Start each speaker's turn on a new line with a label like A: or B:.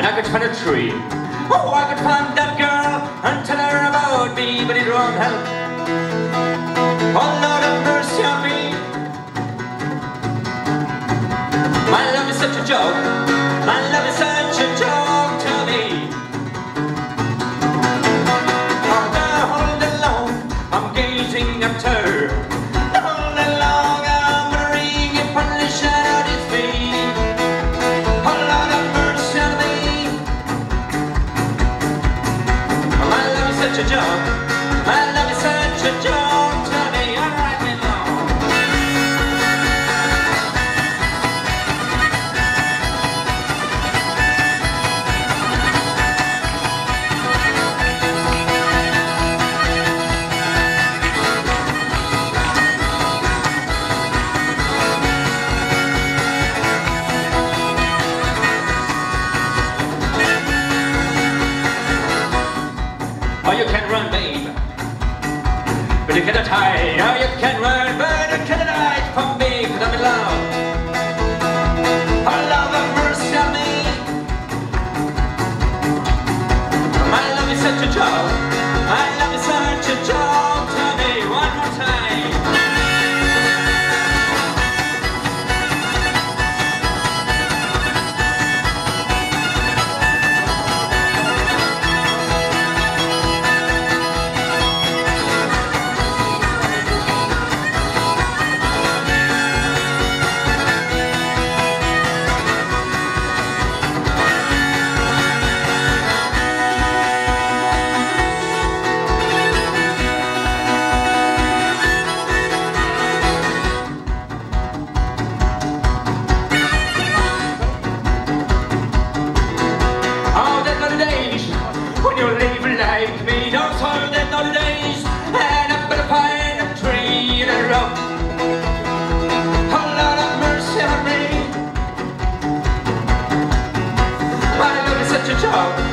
A: and I could find a tree. Oh, I could find that girl and tell her about me, but it won't help. Oh, Lord have mercy on me. My love is such a joke. My love is such a joke to me. Oh, now all day long I'm gazing at her. All day long I'm wondering if only shadow is me. Oh, Lord have mercy on me. My love is such a joke. My love is such a joke to me. All right, me long. Oh, you can run, babe, but you cannot hide. Oh, you can run, but you cannot hide from me, 'cause I'm in love. Oh, love have mercy on me. My love is such a joke. My love is such a joke to me. One more time. When you live like me, those are the naughty days, and up at a pine, a tree, and a rock. Oh, Lord have mercy on me. My love is such a joke.